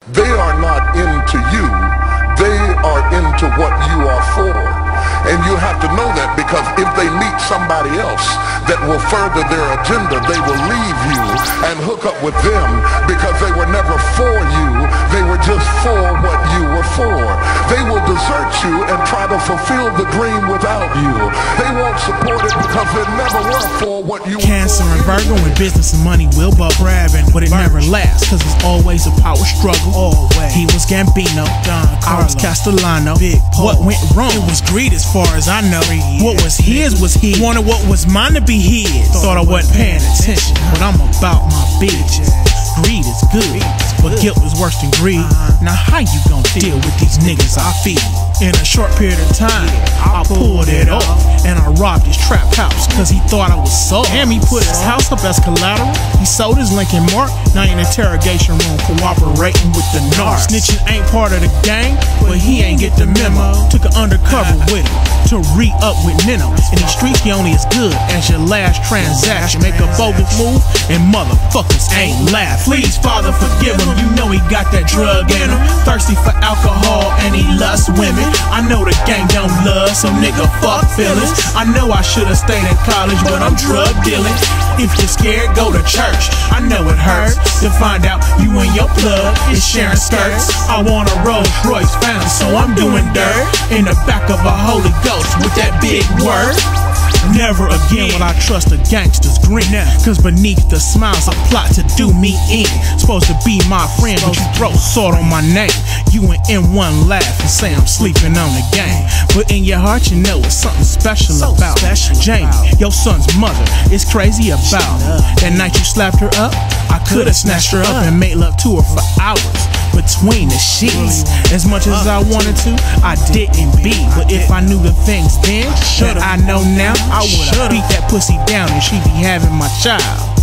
They are not into you, they are into what you are for. And you have to know that, because if they meet somebody else that will further their agenda, they will leave you and hook up with them, because they were never for you, they were just for what you were for. They will desert you and try to fulfill the dream without you. They won't support it because they never were for what you were. Cancer and Virgo and business and money will buck grabbing, but it never lasts, cause it's always a power struggle. Always. He was Gambino, I was Castellano. What went wrong? It was greed as far as I know. What was his was he. Wanted what was mine to be his. Thought I wasn't paying attention, but I'm about my business. Greed is good, but guilt is worse than greed. Now how you gon' deal with these niggas I feed? In a short period of time, I pulled it off, and I robbed his trap house, cause he thought I was soft. And he put his house up as collateral. He sold his Lincoln Mark, now in interrogation room cooperating with the narc. Snitching ain't part of the gang, but he ain't get the memo. Took an undercover with him to re-up with Nino. In these streets, he only as good as your last transaction. Make a bogus move, and motherfuckers ain't laugh. Please, Father, forgive him. You know he got that drug in him. Thirsty for alcohol, and he lusts women. I know the gang don't love some nigga fuck feelings. I know I should've stayed in college, but I'm drug dealing. If you're scared, go to church. I know it hurts to find out you and your plug is sharing skirts. I want a Rolls Royce Phantom, so I'm doing dirt in the back of a Holy Ghost with that big word. Never again will I trust a gangster's grin, cause beneath the smiles a plot to do me in. Supposed to be my friend, but you throw salt on my name. You and M1 laugh and say I'm sleeping on the game, but in your heart you know it's something special about Jamie, your son's mother, is crazy about that night you slapped her up. I could've snatched her up and made love to her for hours between the sheets. As much as I wanted to, I didn't be. But if I knew the things then that I know now, I would've beat that pussy down and she'd be having my child.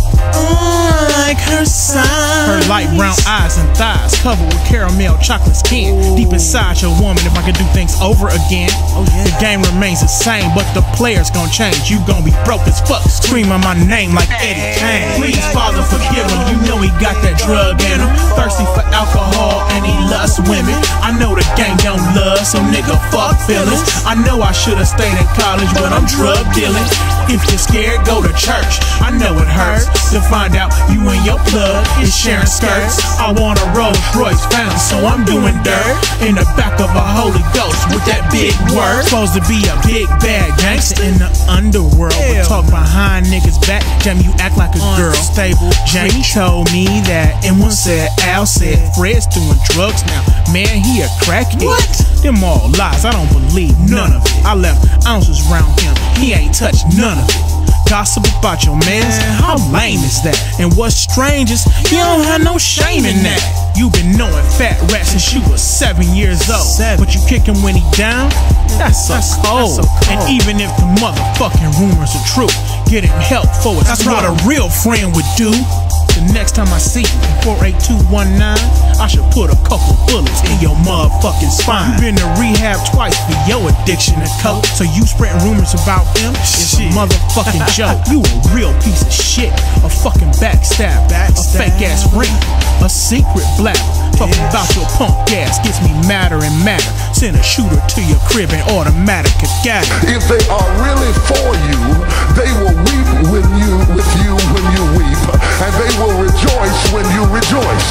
Like her sign. Her light brown eyes and thighs covered with caramel chocolate skin. Deep inside your woman, if I could do things over again. The game remains the same, but the players gon' change. You gon' be broke as fuck, screaming my name like Eddie Kane. Please, Father, forgive him. You know he got that drug in him. Thirsty for alcohol and he lusts women. I know the gang don't love some nigga fuck feelings. I know I should've stayed in college, but I'm drug dealing. If you're scared, go to church. I know it hurts to find out you and your plug is sharing skirts. I want a Rolls Royce Phantom, so I'm doing dirt in the back of a Holy Ghost with that big word. Supposed to be a big bad gangster in the underworld, but talk behind niggas' back. Jamie, you act like a girl. Stable. Jamie told me that, and one said Al said Fred's doing drugs now. Man, he a crackhead. What? Them all lies, I don't believe none of it. I left ounces round him, he ain't touched none of it. Gossip about your mans, how lame is that? And what's strange is you don't have no shame in that. You been knowing Fat Rat since you was 7 years old, but you kick him when he down? That's so cold. And even if the motherfucking rumors are true, get him help for it. That's what a real friend would do. The next time I see you, 48219, I should put a couple bullets in your motherfucking spine. You been to rehab twice for your addiction to coke, so you spreading rumors about him is a motherfucking joke. You a real piece of shit, a fucking backstab, a fake ass ring, a secret blabber. Talking about your punk ass gets me madder and madder. Send a shooter to your crib and automatic a gather. If they are really for you, they will weep with you when you weep, and they will rejoice when you rejoice.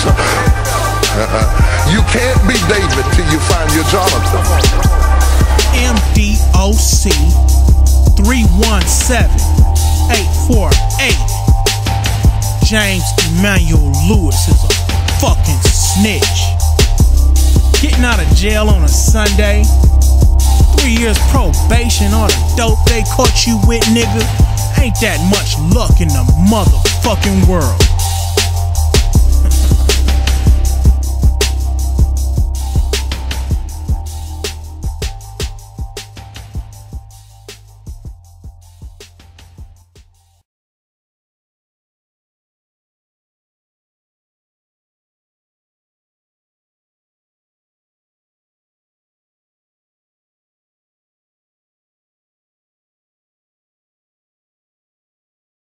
You can't be David till you find your Jonathan. MDOC 317-848. James Emmanuel Lewis is a fucking snitch. Getting out of jail on a Sunday, 3 years probation, all the dope they caught you with, nigga. Ain't that much luck in the motherfucking world.